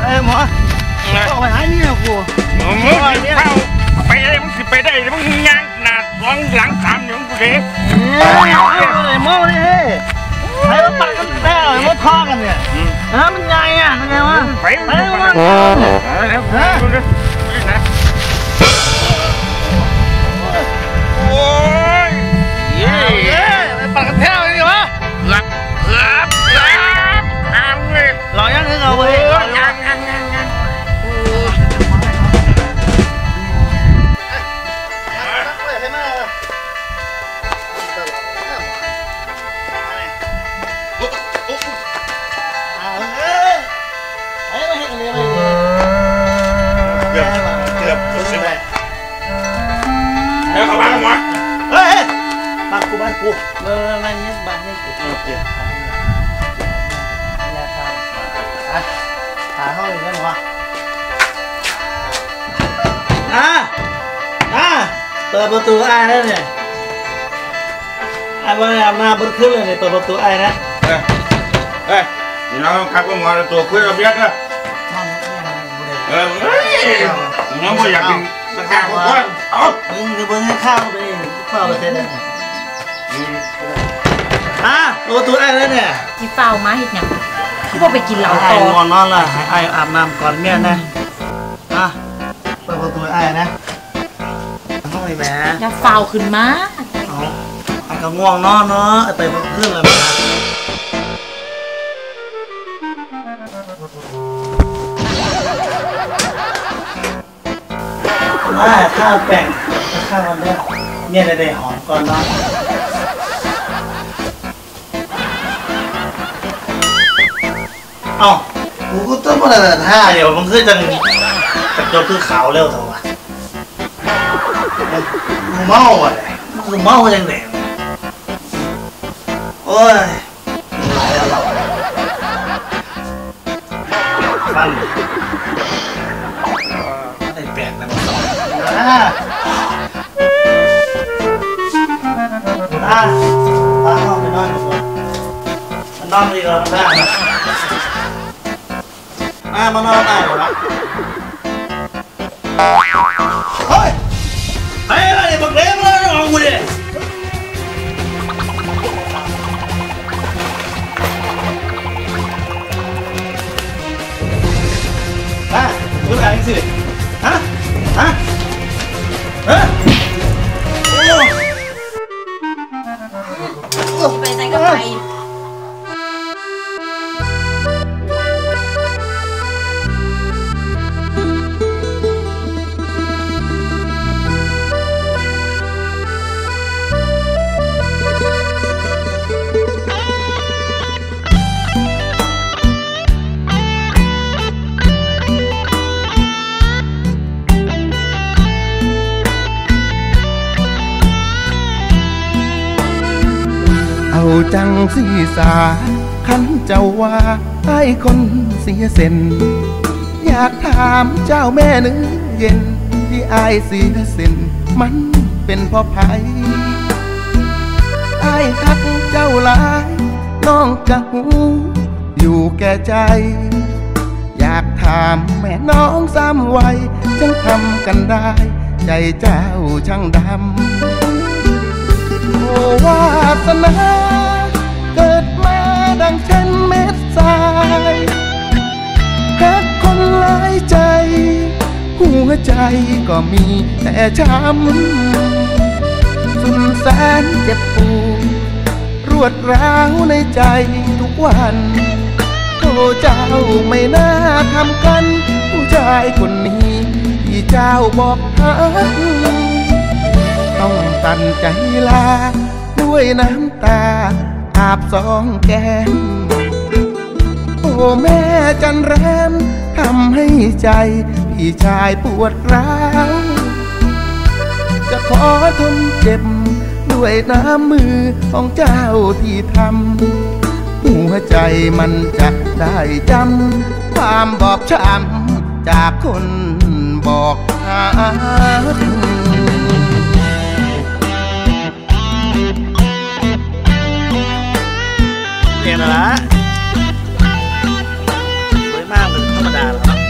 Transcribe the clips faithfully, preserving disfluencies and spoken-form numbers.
อ้หมอต้องไปหาเนี่ยกูมึงเข้าไปได้มึงสิไปได้มึงย่างหน้าสองหลังสามเนี่ยมึงกูเด็กเฮ้ยหมอเลยเฮ้ยให้มันปักกันแท้เลยมันท้อกันเนี่ยฮะมันใหญ่อะมันไงวะไปไปไปแล้วฮะโอ้ยเย้ไปปักกันแท้เลยดิวะหลับหลับหลับอ้าวเลยหล่อยังเหรอเว้ยยังยังยังยังเกือบเกือบสุดใช่ไหมเฮ้ยเข้าบ้านมาเฮ้ยบ้านกูบ้านกูเมื่อวันนี้บ้านนี้กูโอเคเนี่ยทางอ่ะหาห้องอีกแล้วหรออ่ะอ่ะเปิดประตูไอ้แล้วเนี่ยไอ้บ้านอาบน้ำบนขึ้นเลยเนี่ยเปิดประตูไอ้นะเฮ้ยเฮ้ยนี่น้องขับก็มาตัวคุยกับเบียดนะเออเฮ้ยน้องไม่อยากกินสักข้าวก่อนเอามึงจะเบิ้งให้ข้าวไปข้าวไปเสร็จแล้วอ่ะตัวตัวไอ้แล้วเนี่ยที่เฝ้ามาเห็ดเนี่ยที่พวกไปกินเหล้าต่อไอ้งอนนอนละไอ้อาบน้ำก่อนเมียนะอ่ะเปิดประตูไอ้นะห้องไอ้แม่อย่าเฝ้าขึ้นมาเอาไอ้ก็ง่วงนอนเนาะไอ้ไปเพื่อนเลยมาว่าข้าวแป้งข้าวมันได้เนี่ยได้หอมก่อนเนาะเอ้ากูก็ต้องมาแต่ท่าเดี๋ยวมันคือจังจังจบคือขาวเร็วเท่าไหร่กูเมาอ่ะกูเมาจังไหนโอ้ยหลายแล้วเราฟันแปลกนะมันอ่าอ่าตาห้องไปนอนดีกว่ามันนอนดีกว่ามันได้ไหมอ่ามานอนได้หรอเฮ้ยเฮ้ยอะไรบักเล็กเลยนอนกูดิอ่ะดูอะไรสิฮะฮะเฮ้ยโอ้ไปไหนก็ไปเอาจังสีสาขันเจ้าว่าให้คนเสียเส้นอยากถามเจ้าแม่เนื้อเย็นที่อายเสียเส้นมันเป็นเพราะไผอายทักเจ้าหลายน้องกะหูอยู่แก่ใจอยากถามแม่น้องซ้ำไว้จังทำกันได้ใจเจ้าช่างดำโอ้วาสนาเกิดมาดังเช่นเม็ดทรายรักคนหลายใจหัวใจก็มีแต่ช้ำสุดแสนเจ็บปวดรวดร้าวในใจทุกวันโอ้เจ้าไม่น่าทำกันผู้ชายคนนี้ที่เจ้าบอกฮักต้องตันใจลาด้วยน้ำตาอาบสองแก้มโอ้แม่จันแรมทำให้ใจพี่ชายปวดร้าวจะขอทนเจ็บด้วยน้ำมือของเจ้าที่ทำหัวใจมันจะได้จำความบอบช้ำจากคนบอกฮักเรียนอะไรสวยมากเป็นธรรมดาแล้ว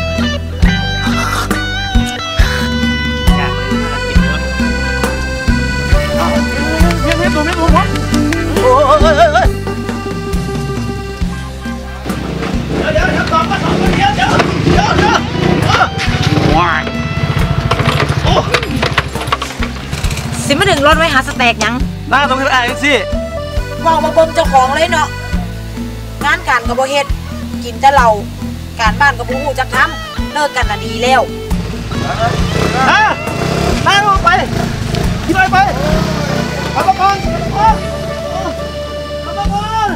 รถไว้หาสแต็กยังน้าต้องให้อายสิบอกมาเบิ่งเจ้าของเลยเนาะงานการกับบ่เฮ็ดกินแต่เหล้าการบ้านกับบ่ฮู้จักทำเลิกกันน่ะดีแล้วน้าน้าลงไปขี่ไปไปขับมาก่อนขับมาก่อน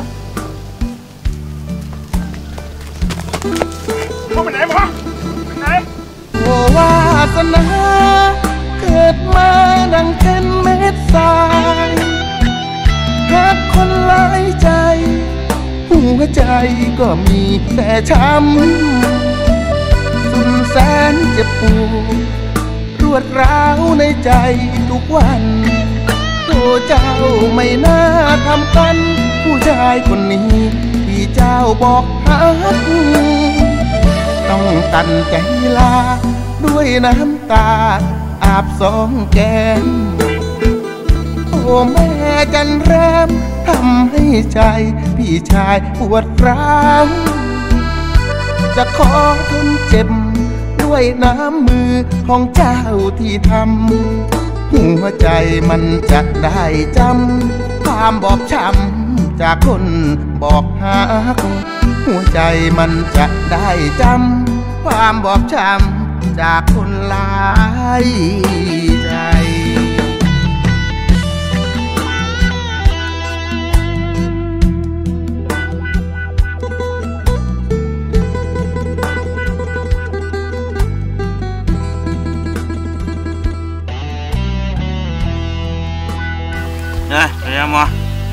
เข้าไปไหนวะไปไหนโอ้วาสนาเกิดมาดังเป็นเม็ดทรายรักคนหลายใจหัวใจก็มีแต่ช้ำสุดแสนเจ็บปวดรวดร้าวในใจทุกวันโอ้เจ้าไม่น่าทำกันผู้ชายคนนี้ที่เจ้าบอกฮักต้องตัดใจลาด้วยน้ำตาอาบสองแก้มโอ้แม่จันแรมทำให้ใจพี่ชายปวดร้าวจะขอทนเจ็บด้วยน้ำมือของเจ้าที่ทำหัวใจมันจะได้จำความบอบช้ำจากคนบอกฮักหัวใจมันจะได้จำความบอบช้ำจากคนหลายใจนะไปยังมั้ง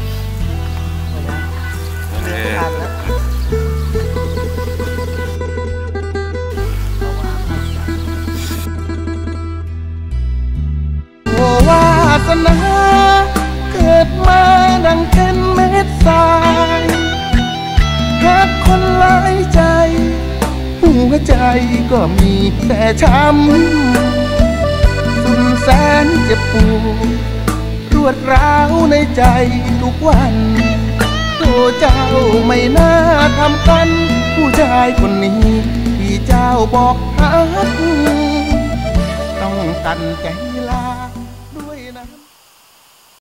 โอ้วาสนาเกิดมาดังเป็นเม็ดทรายรักคนหลายใจหัวใจก็มีแต่ช้ำสุดแสนเจ็บปวดรวดร้าวในใจทุกวันโอ้เจ้าไม่น่าทำกันผู้ชายคนนี้ที่เจ้าบอกฮักต้องตัดใจ